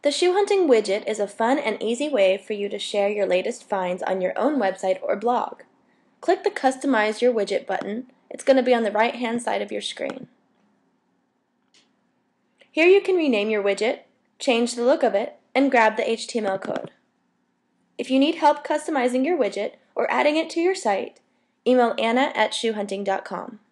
The shoe hunting widget is a fun and easy way for you to share your latest finds on your own website or blog. Click the Customize Your Widget button. It's going to be on the right-hand side of your screen. Here you can rename your widget, change the look of it, and grab the HTML code. If you need help customizing your widget or adding it to your site, email Anna at shoehunting.com.